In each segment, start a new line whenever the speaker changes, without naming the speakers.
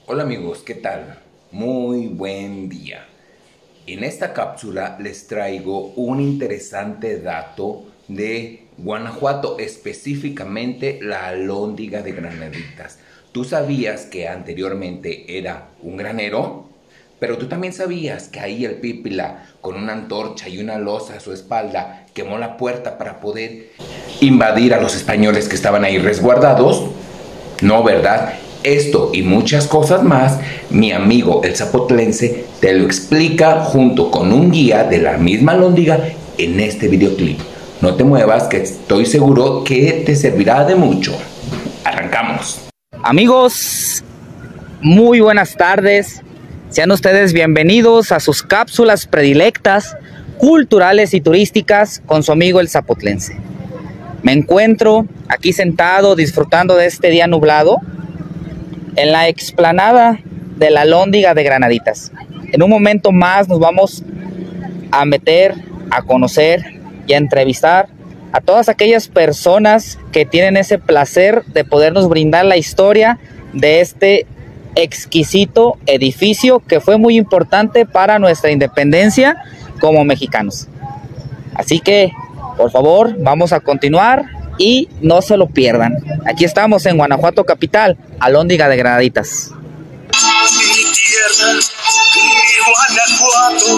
Hola amigos, ¿qué tal? Muy buen día. En esta cápsula les traigo un interesante dato de Guanajuato, específicamente la alhóndiga de Granaditas. ¿Tú sabías que anteriormente era un granero? Pero tú también sabías que ahí el Pípila, con una antorcha y una loza a su espalda, quemó la puerta para poder invadir a los españoles que estaban ahí resguardados. No, ¿verdad? Esto y muchas cosas más, mi amigo el zapotlense te lo explica junto con un guía de la misma alhóndiga en este videoclip. No te muevas, que estoy seguro que te servirá de mucho. Arrancamos.
Amigos, muy buenas tardes. Sean ustedes bienvenidos a sus cápsulas predilectas, culturales y turísticas con su amigo el zapotlense. Me encuentro aquí sentado disfrutando de este día nublado en la explanada de la alhóndiga de Granaditas. En un momento más nos vamos a meter, a conocer y a entrevistar a todas aquellas personas que tienen ese placer de podernos brindar la historia de este exquisito edificio que fue muy importante para nuestra independencia como mexicanos. Así que, por favor, vamos a continuar y no se lo pierdan. Aquí estamos en Guanajuato capital, alhóndiga de Granaditas.
Mi tierra, mi Guanajuato,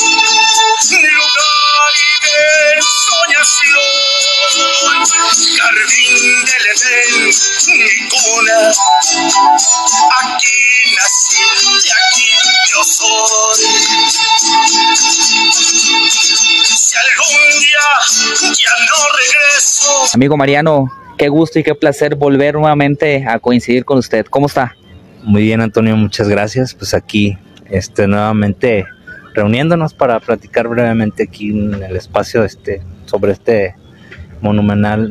lugar de soñación, jardín del Edén, mi cuna, aquí nací y aquí yo soy. Si algún día ya no regreso.
Amigo Mariano, qué gusto y qué placer volver nuevamente a coincidir con usted. ¿Cómo está?
Muy bien, Antonio, muchas gracias. Pues aquí nuevamente reuniéndonos para platicar brevemente aquí en el espacio sobre este monumental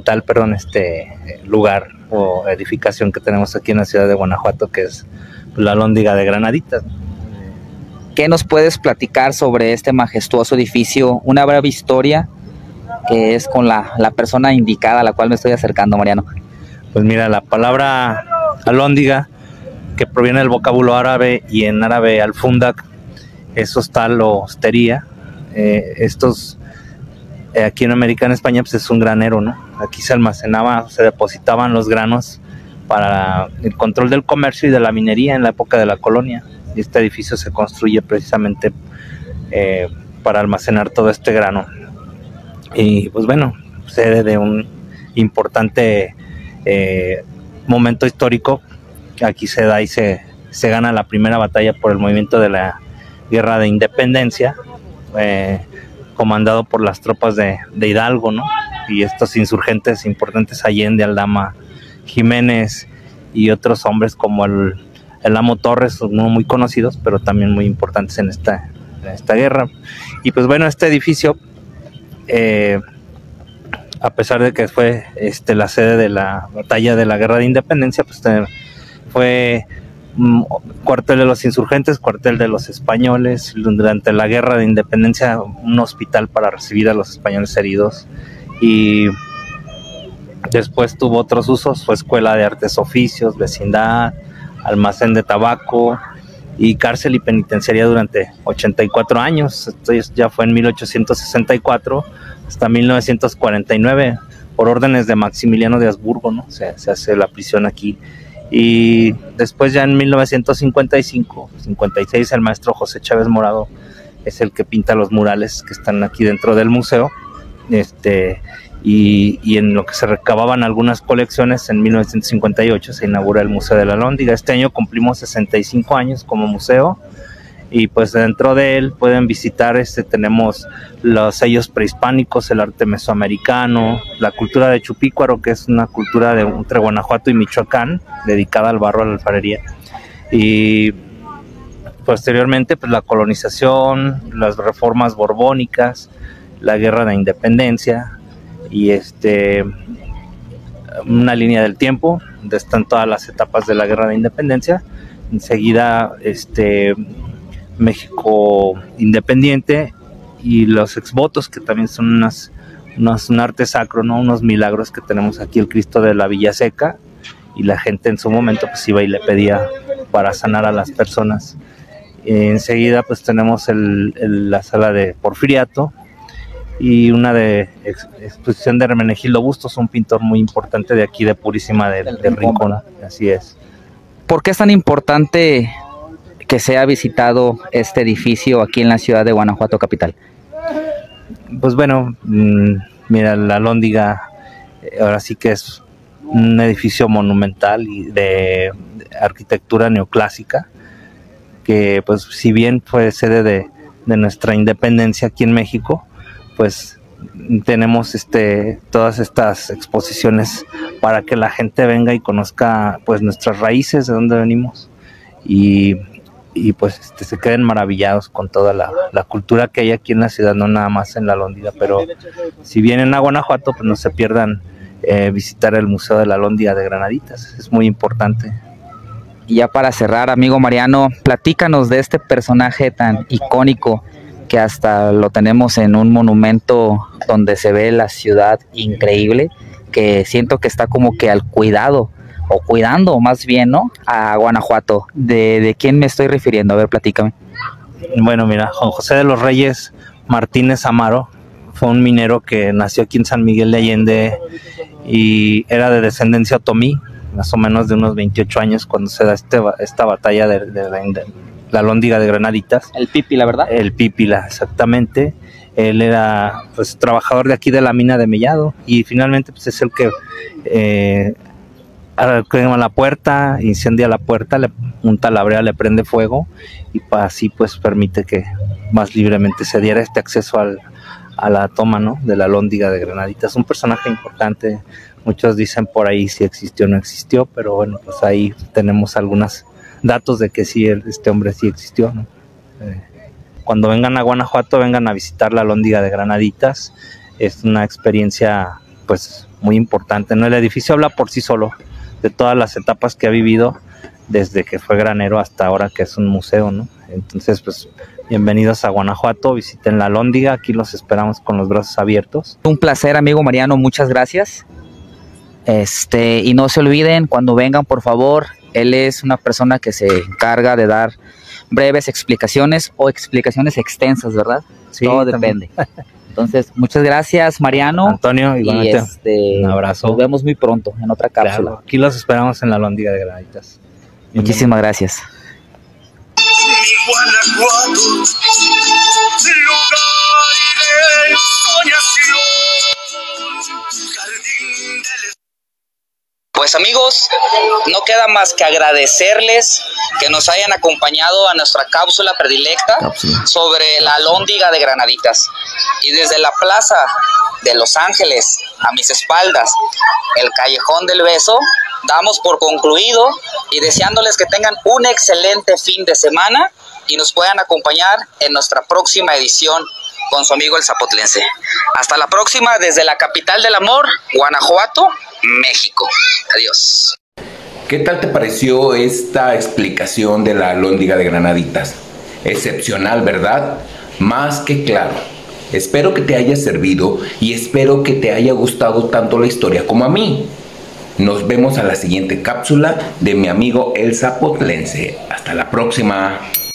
lugar o edificación que tenemos aquí en la ciudad de Guanajuato, que es la alhóndiga de Granaditas.
¿Qué nos puedes platicar sobre este majestuoso edificio? Una breve historia que es con la persona indicada a la cual me estoy acercando, Mariano.
Pues mira, la palabra alhóndiga, que proviene del vocábulo árabe, y en árabe al-fundak es hostal o hostería. Aquí en América, en España, pues es un granero, ¿no? Aquí se almacenaba, se depositaban los granos para el control del comercio y de la minería en la época de la colonia. Y este edificio se construye precisamente para almacenar todo este grano. Y pues bueno, sede de un importante momento histórico. Aquí se da y se gana la primera batalla por el movimiento de la Guerra de Independencia, comandado por las tropas de Hidalgo, ¿no? Y estos insurgentes importantes, Allende, Aldama, Jiménez y otros hombres como el Amo Torres, no muy conocidos, pero también muy importantes en esta guerra. Y pues bueno, este edificio, a pesar de que fue la sede de la batalla de la Guerra de Independencia, pues fue cuartel de los insurgentes, cuartel de los españoles. Durante la Guerra de Independencia, un hospital para recibir a los españoles heridos, y después tuvo otros usos. Fue escuela de artes oficios, vecindad, almacén de tabaco y cárcel y penitenciaría durante 84 años. Esto ya fue en 1864 hasta 1949, por órdenes de Maximiliano de Habsburgo, ¿no? Se hace la prisión aquí. Y después, ya en 1955-56, el maestro José Chávez Morado es el que pinta los murales que están aquí dentro del museo. Y en lo que se recababan algunas colecciones, en 1958 se inaugura el Museo de la Alhóndiga. Este año cumplimos 65 años como museo, y pues dentro de él pueden visitar, tenemos los sellos prehispánicos, el arte mesoamericano, la cultura de Chupícuaro, que es una cultura entre Guanajuato y Michoacán, dedicada al barro, a la alfarería, y posteriormente pues la colonización, las reformas borbónicas, la Guerra de Independencia, y una línea del tiempo donde están todas las etapas de la Guerra de Independencia. Enseguida México independiente, y los exvotos, que también son un arte sacro, ¿no? Unos milagros que tenemos aquí, el Cristo de la Villa Seca, y la gente en su momento pues iba y le pedía para sanar a las personas. Enseguida pues tenemos la sala de Porfiriato y una de exposición de Hermenegildo Bustos, un pintor muy importante de aquí de Purísima del Rincón. Así es.
¿Por qué es tan importante que sea visitado este edificio aquí en la ciudad de Guanajuato capital?
Pues bueno, mira, la Alhóndiga ahora sí que es un edificio monumental y de arquitectura neoclásica, que pues si bien fue sede de nuestra independencia aquí en México, pues tenemos todas estas exposiciones para que la gente venga y conozca pues nuestras raíces, de dónde venimos, y pues se queden maravillados con toda la cultura que hay aquí en la ciudad, no nada más en la Alhóndiga. Pero si vienen a Guanajuato, pues no se pierdan visitar el Museo de la Alhóndiga de Granaditas, es muy importante.
Y ya para cerrar, amigo Mariano, platícanos de este personaje tan icónico que hasta lo tenemos en un monumento donde se ve la ciudad increíble, que siento que está como que al cuidado, o cuidando más bien, ¿no?, a Guanajuato. ¿De quién me estoy refiriendo? A ver, platícame.
Bueno, mira, Juan José de los Reyes Martínez Amaro fue un minero que nació aquí en San Miguel de Allende y era de descendencia otomí, más o menos de unos 28 años cuando se da esta batalla de la Alhóndiga de Granaditas.
El Pípila, ¿verdad? El
Pípila, exactamente. Él era pues trabajador de aquí de la mina de Mellado y finalmente pues es el que quema la puerta, incendia la puerta, un talabrea le prende fuego y así pues permite que más libremente se diera este acceso a la toma, ¿no?, de la Alhóndiga de Granaditas. Un personaje importante, muchos dicen por ahí si existió o no existió, pero bueno, pues ahí tenemos algunos datos de que sí, este hombre sí existió, ¿no? Cuando vengan a Guanajuato, vengan a visitar la Alhóndiga de Granaditas, es una experiencia pues muy importante, ¿no? El edificio habla por sí solo de todas las etapas que ha vivido desde que fue granero hasta ahora que es un museo, ¿no? Entonces pues bienvenidos a Guanajuato, visiten la Alhóndiga, aquí los esperamos con los brazos abiertos.
Un placer, amigo Mariano, muchas gracias. Y no se olviden, cuando vengan, por favor, él es una persona que se encarga de dar breves explicaciones o explicaciones extensas, ¿verdad?
Sí,
todo depende. Entonces, muchas gracias, Mariano.
Antonio, igualmente, un abrazo.
Nos vemos muy pronto en otra cápsula.
Claro, aquí los esperamos en la Alhóndiga de Granaditas.
Muchísimas gracias.
Guanajuato, lugar de soñación, jardín del...
Pues amigos, no queda más que agradecerles que nos hayan acompañado a nuestra cápsula predilecta sobre la Alhóndiga de Granaditas. Y desde la Plaza de Los Ángeles, a mis espaldas, el Callejón del Beso, damos por concluido y deseándoles que tengan un excelente fin de semana y nos puedan acompañar en nuestra próxima edición con su amigo el Zapotlense. Hasta la próxima desde la capital del amor, Guanajuato, México. Adiós.
¿Qué tal te pareció esta explicación de la Alhóndiga de Granaditas? Excepcional, ¿verdad? Más que claro. Espero que te haya servido y espero que te haya gustado tanto la historia como a mí. Nos vemos a la siguiente cápsula de mi amigo el Zapotlense. Hasta la próxima.